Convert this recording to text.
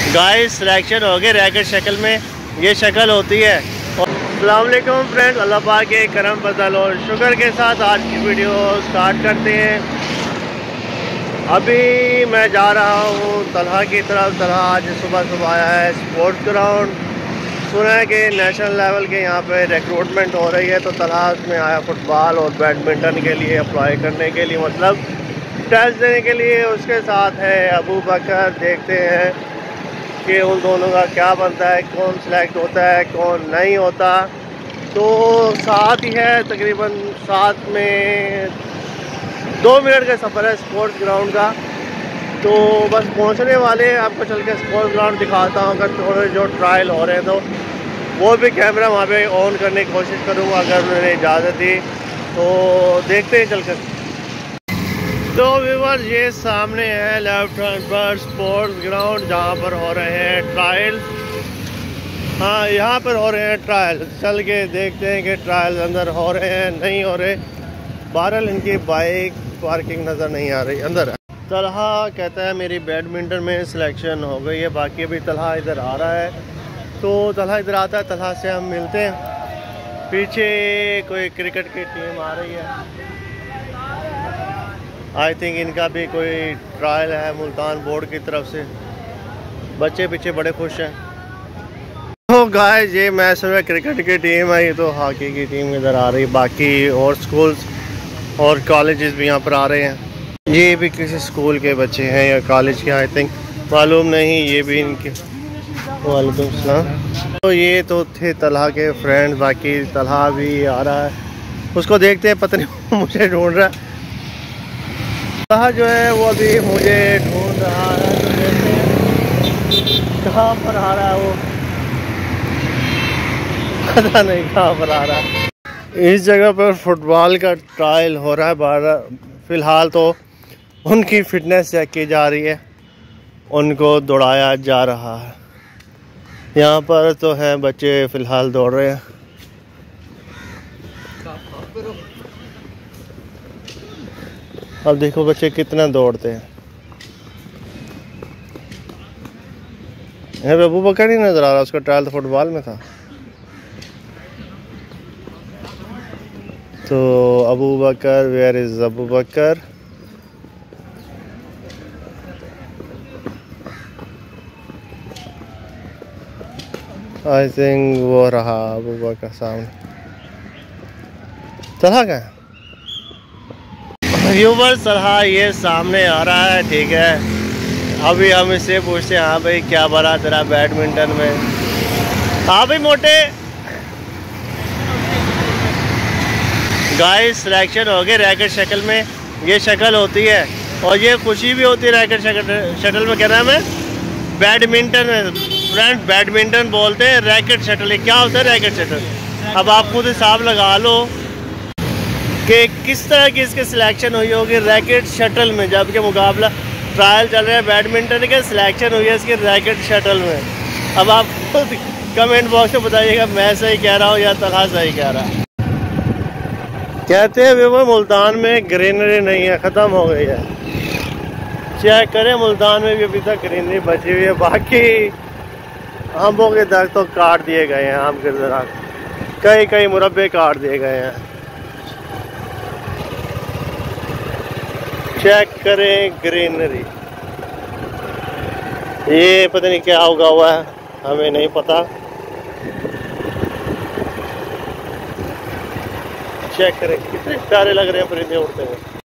Guys selection हो गए racket शक्ल में, ये शक्ल होती है। अस्सलाम वालेकुम फ्रेंड्स, अल्लाह पाक के करम फजल और शुक्र के साथ आज की वीडियो स्टार्ट करते हैं। अभी मैं जा रहा हूँ तलहा की तरफ। तलहा आज सुबह आया है स्पोर्ट्स ग्राउंड। सुना है कि नेशनल लेवल के यहाँ पे रिक्रूटमेंट हो रही है, तो तलहा में आया फुटबॉल और बैडमिंटन के लिए अप्लाई करने के लिए, मतलब टेस्ट देने के लिए। उसके साथ है अबू बकर। देखते हैं कि उन दोनों का क्या बनता है, कौन सिलेक्ट होता है कौन नहीं होता। तो साथ ही है, तकरीबन साथ में 2 मिनट का सफ़र है स्पोर्ट्स ग्राउंड का। तो बस पहुंचने वाले हैं, आपको चल के स्पोर्ट्स ग्राउंड दिखाता हूँ। अगर थोड़े जो ट्रायल हो रहे हैं तो वो भी कैमरा वहाँ पे ऑन करने की कोशिश करूँगा अगर उन्होंने इजाज़त दी। तो देखते हैं चल कर। तो व्यूअर्स, ये सामने है लेफ्ट हैंड पर स्पोर्ट्स ग्राउंड जहाँ पर हो रहे हैं ट्रायल। हाँ, यहाँ पर हो रहे हैं ट्रायल। चल के देखते हैं कि ट्रायल अंदर हो रहे हैं नहीं हो रहे। बहरहाल इनकी बाइक पार्किंग नज़र नहीं आ रही। अंदर तलहा कहता है मेरी बैडमिंटन में सिलेक्शन हो गई है। बाकी अभी तलहा इधर आ रहा है, तो तलहा इधर आता है, तलहा से हम मिलते हैं। पीछे कोई क्रिकेट की टीम आ रही है। आई थिंक इनका भी कोई ट्रायल है मुल्तान बोर्ड की तरफ से। बच्चे पीछे बड़े खुश हैं। तो गाइस, ये मैच में क्रिकेट की टीम है, ये तो हॉकी की टीम इधर आ रही है। बाकी और स्कूल्स और कॉलेजेस भी यहाँ पर आ रहे हैं। ये भी किसी स्कूल के बच्चे हैं या कॉलेज के, आई थिंक, मालूम नहीं। ये भी इनके। वालेकुम सलाम। तो ये तो थे तलहा के फ्रेंड। बाकी तलहा भी आ रहा है, उसको देखते हैं। पता नहीं मुझे ढूंढ रहा है। तलहा जो है वो अभी मुझे ढूंढ रहा है, तो देखते हैं कहाँ पर आ रहा है वो। पता नहीं कहाँ पर आ रहा है। इस जगह पर फुटबॉल का ट्रायल हो रहा है। फ़िलहाल तो उनकी फ़िटनेस चेक की जा रही है, उनको दौड़ाया जा रहा है। यहाँ पर तो है बच्चे फ़िलहाल दौड़ रहे हैं। अब देखो बच्चे कितना दौड़ते हैं। यहाँ अबू बकर नहीं नज़र आ रहा, उसका ट्रायल तो फुटबॉल में था। तो Abu Bakar, where is Abu Bakar? I think वो रहा अबू बकर सामने। तलहा का व्यूअर्स, तलहा ये सामने आ रहा है, ठीक है। अभी हम इससे पूछते हैं, हाँ भाई क्या बना तेरा बैडमिंटन में? हाँ भाई मोटे। गाइस सिलेक्शन हो गए रैकेट शक्ल में, ये शक्ल होती है और ये खुशी भी होती है। रैकेट शटल में क्या नाम है? बैडमिंटन में फ्रेंड, बैडमिंटन बोलते हैं, रैकेट शटल। क्या होता है रैकेट शटल? अब आप खुद हिसाब लगा लो कि किस तरह की इसकी सिलेक्शन हुई होगी रैकेट शटल में, जबकि मुकाबला ट्रायल चल रहा है बैडमिंटन के, सिलेक्शन हुई है इसकी रैकेट शटल में। अब आप खुद कमेंट बॉक्स में बताइएगा मैं सही कह रहा हूँ या तलहा सही कह रहा है। कहते हैं वो मुल्तान में ग्रीनरी नहीं है, ख़त्म हो गई है। चेक करें, मुल्तान में भी अभी तक ग्रीनरी बची हुई है। बाकी आमों के दरख्त तो काट दिए गए हैं, आम के दरख्त कई मुरब्बे काट दिए गए हैं। चेक करें ग्रीनरी। ये पता नहीं क्या उगा हुआ है, हमें नहीं पता। चेक करें कितने प्यारे लग रहे हैं परिंदे उड़ते हुए।